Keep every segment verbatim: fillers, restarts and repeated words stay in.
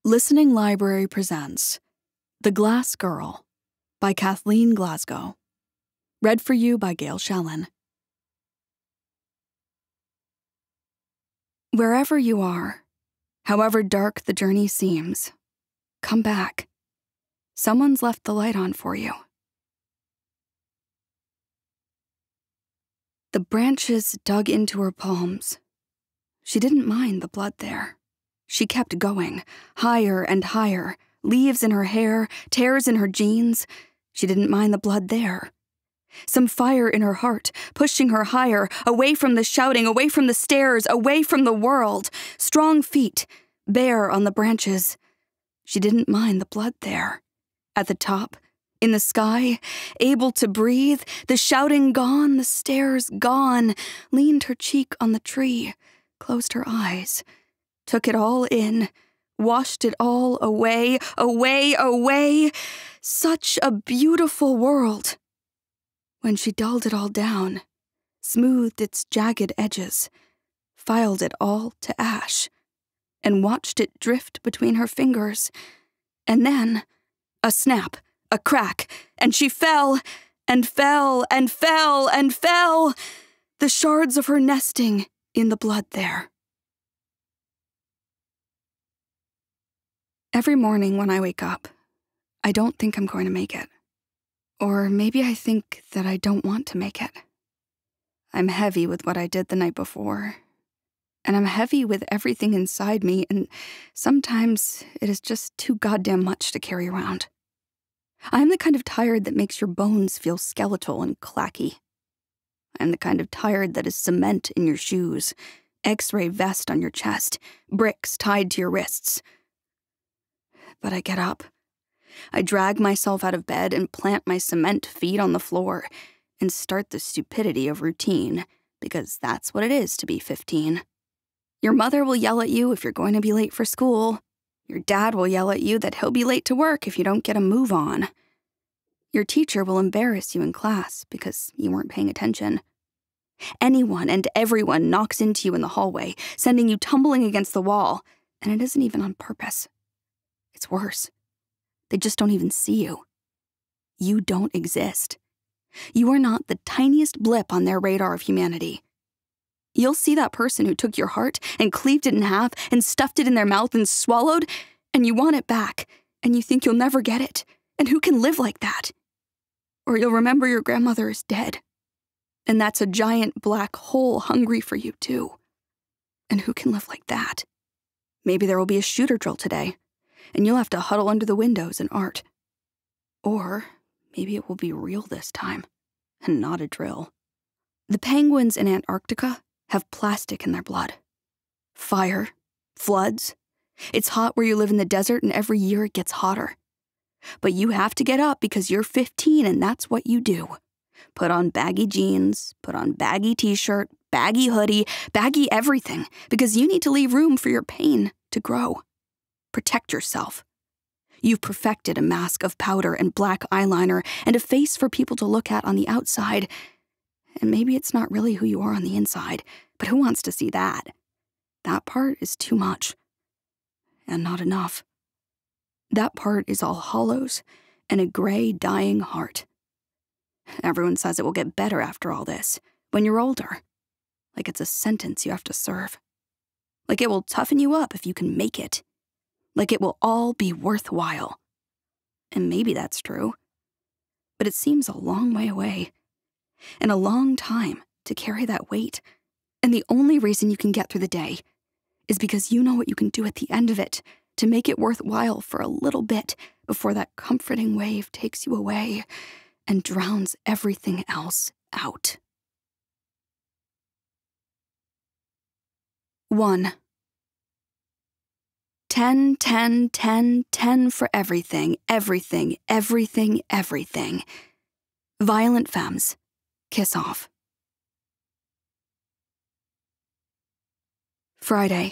Listening Library presents The Glass Girl by Kathleen Glasgow. Read for you by Gail Shalan. Wherever you are, however dark the journey seems, come back. Someone's left the light on for you. The branches dug into her palms. She didn't mind the blood there. She kept going, higher and higher, leaves in her hair, tears in her jeans. She didn't mind the blood there. Some fire in her heart, pushing her higher, away from the shouting, away from the stairs, away from the world. Strong feet, bare on the branches. She didn't mind the blood there. At the top, in the sky, able to breathe, the shouting gone, the stairs gone, leaned her cheek on the tree, closed her eyes, took it all in, washed it all away, away, away. Such a beautiful world. When she dulled it all down, smoothed its jagged edges, filed it all to ash, and watched it drift between her fingers, and then a snap, a crack, and she fell, and fell, and fell, and fell, the shards of her nesting in the blood there. Every morning when I wake up, I don't think I'm going to make it. Or maybe I think that I don't want to make it. I'm heavy with what I did the night before, and I'm heavy with everything inside me, and sometimes it is just too goddamn much to carry around. I'm the kind of tired that makes your bones feel skeletal and clacky. I'm the kind of tired that is cement in your shoes, X-ray vest on your chest, bricks tied to your wrists. But I get up. I drag myself out of bed and plant my cement feet on the floor and start the stupidity of routine, because that's what it is to be fifteen. Your mother will yell at you if you're going to be late for school. Your dad will yell at you that he'll be late to work if you don't get a move on. Your teacher will embarrass you in class because you weren't paying attention. Anyone and everyone knocks into you in the hallway, sending you tumbling against the wall, and it isn't even on purpose. It's worse. They just don't even see you. You don't exist. You are not the tiniest blip on their radar of humanity. You'll see that person who took your heart and cleaved it in half and stuffed it in their mouth and swallowed, and you want it back, and you think you'll never get it, and who can live like that? Or you'll remember your grandmother is dead, and that's a giant black hole hungry for you too. And who can live like that? Maybe there will be a shooter drill today, and you'll have to huddle under the windows and art. Or maybe it will be real this time, and not a drill. The penguins in Antarctica have plastic in their blood. Fire, floods. It's hot where you live in the desert, and every year it gets hotter. But you have to get up because you're fifteen, and that's what you do. Put on baggy jeans, put on baggy t-shirt, baggy hoodie, baggy everything, because you need to leave room for your pain to grow. Protect yourself. You've perfected a mask of powder and black eyeliner and a face for people to look at on the outside. And maybe it's not really who you are on the inside, but who wants to see that? That part is too much. And not enough. That part is all hollows and a gray, dying heart. Everyone says it will get better after all this, when you're older. Like it's a sentence you have to serve. Like it will toughen you up if you can make it. Like it will all be worthwhile. And maybe that's true. But it seems a long way away. And a long time to carry that weight. And the only reason you can get through the day is because you know what you can do at the end of it to make it worthwhile for a little bit before that comforting wave takes you away and drowns everything else out. One. Ten, ten, ten, ten for everything, everything, everything, everything. Violent femmes. Kiss off. Friday.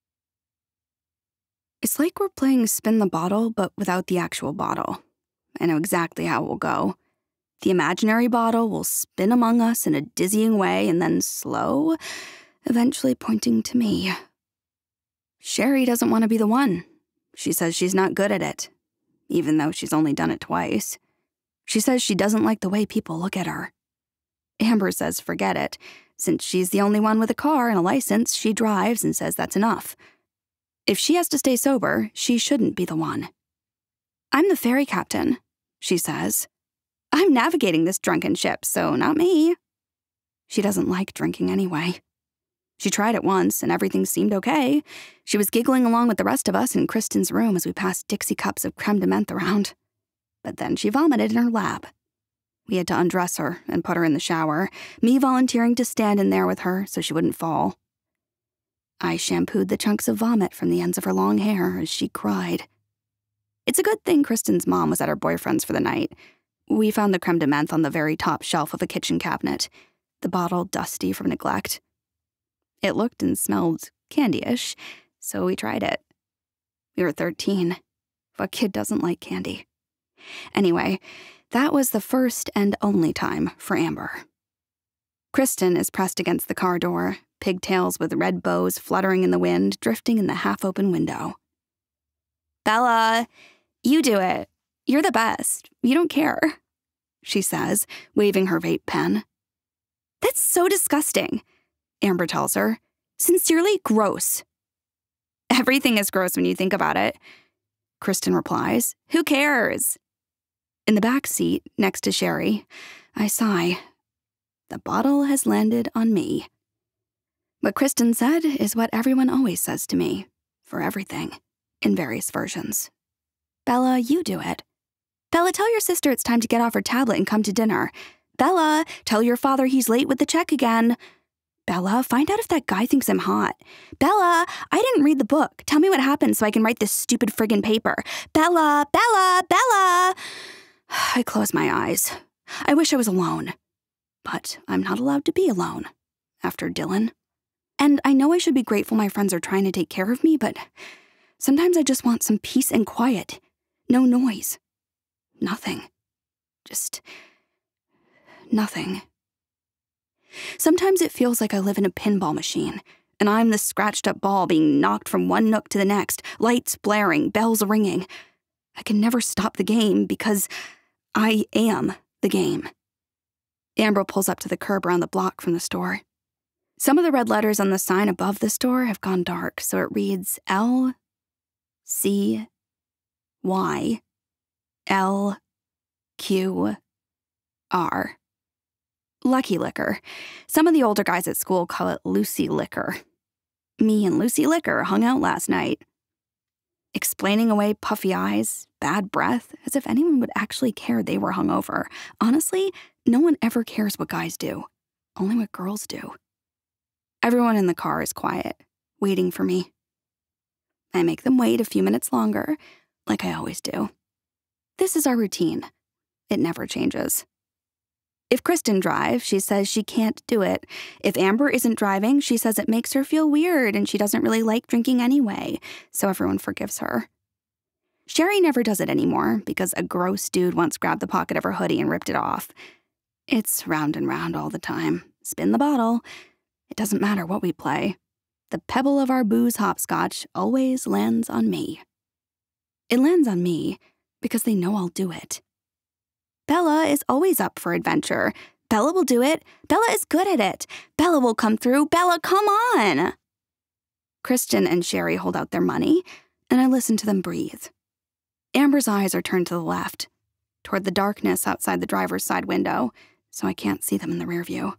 It's like we're playing spin the bottle, but without the actual bottle. I know exactly how it will go. The imaginary bottle will spin among us in a dizzying way and then slow, eventually pointing to me. Sherry doesn't want to be the one. She says she's not good at it, even though she's only done it twice. She says she doesn't like the way people look at her. Amber says forget it. Since she's the only one with a car and a license, she drives and says that's enough. If she has to stay sober, she shouldn't be the one. I'm the ferry captain, she says. I'm navigating this drunken ship, so not me. She doesn't like drinking anyway. She tried it once, and everything seemed okay. She was giggling along with the rest of us in Kristen's room as we passed Dixie cups of creme de menthe around. But then she vomited in her lap. We had to undress her and put her in the shower, me volunteering to stand in there with her so she wouldn't fall. I shampooed the chunks of vomit from the ends of her long hair as she cried. It's a good thing Kristen's mom was at her boyfriend's for the night. We found the creme de menthe on the very top shelf of a kitchen cabinet, the bottle dusty from neglect. It looked and smelled candy-ish, so we tried it. We were thirteen. What kid doesn't like candy? Anyway, that was the first and only time for Amber. Kristen is pressed against the car door, pigtails with red bows fluttering in the wind, drifting in the half-open window. Bella, you do it. You're the best. You don't care, she says, waving her vape pen. That's so disgusting, Amber tells her. Sincerely gross. Everything is gross when you think about it, Kristen replies. Who cares? In the back seat, next to Sherry, I sigh. The bottle has landed on me. What Kristen said is what everyone always says to me, for everything, in various versions. Bella, you do it. Bella, tell your sister it's time to get off her tablet and come to dinner. Bella, tell your father he's late with the check again. Bella, find out if that guy thinks I'm hot. Bella, I didn't read the book. Tell me what happened so I can write this stupid friggin' paper. Bella, Bella, Bella! I close my eyes. I wish I was alone. But I'm not allowed to be alone, after Dylan. And I know I should be grateful my friends are trying to take care of me, but sometimes I just want some peace and quiet. No noise. Nothing. Just nothing. Sometimes it feels like I live in a pinball machine, and I'm the scratched-up ball being knocked from one nook to the next, lights blaring, bells ringing. I can never stop the game because I am the game. Amber pulls up to the curb around the block from the store. Some of the red letters on the sign above the store have gone dark, so it reads L C Y L Q R. Lucky Liquor. Some of the older guys at school call it Lucy Liquor. Me and Lucy Liquor hung out last night. Explaining away puffy eyes, bad breath, as if anyone would actually care they were hungover. Honestly, no one ever cares what guys do. Only what girls do. Everyone in the car is quiet, waiting for me. I make them wait a few minutes longer, like I always do. This is our routine. It never changes. If Kristen drives, she says she can't do it. If Amber isn't driving, she says it makes her feel weird and she doesn't really like drinking anyway, so everyone forgives her. Sherry never does it anymore because a gross dude once grabbed the pocket of her hoodie and ripped it off. It's round and round all the time. Spin the bottle. It doesn't matter what we play. The pebble of our booze hopscotch always lands on me. It lands on me because they know I'll do it. Bella is always up for adventure. Bella will do it. Bella is good at it. Bella will come through. Bella, come on! Kristen and Sherry hold out their money, and I listen to them breathe. Amber's eyes are turned to the left, toward the darkness outside the driver's side window, so I can't see them in the rear view.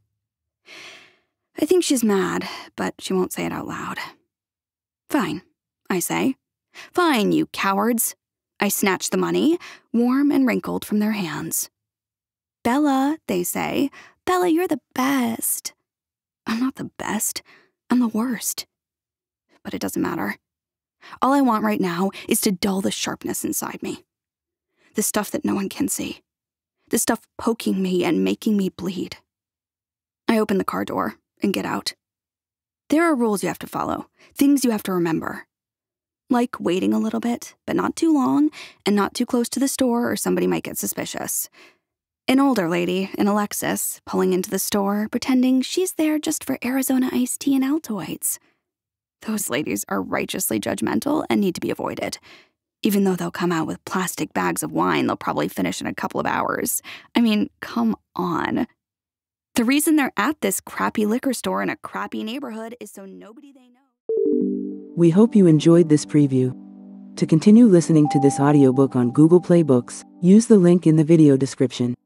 I think she's mad, but she won't say it out loud. Fine, I say. Fine, you cowards. I snatch the money, warm and wrinkled from their hands. Bella, they say. Bella, you're the best. I'm not the best. I'm the worst. But it doesn't matter. All I want right now is to dull the sharpness inside me. The stuff that no one can see. The stuff poking me and making me bleed. I open the car door and get out. There are rules you have to follow, things you have to remember. Like waiting a little bit, but not too long, and not too close to the store or somebody might get suspicious. An older lady in a Lexus pulling into the store, pretending she's there just for Arizona iced tea and Altoids. Those ladies are righteously judgmental and need to be avoided. Even though they'll come out with plastic bags of wine they'll probably finish in a couple of hours. I mean, come on. The reason they're at this crappy liquor store in a crappy neighborhood is so nobody they know. We hope you enjoyed this preview. To continue listening to this audiobook on Google Play Books, use the link in the video description.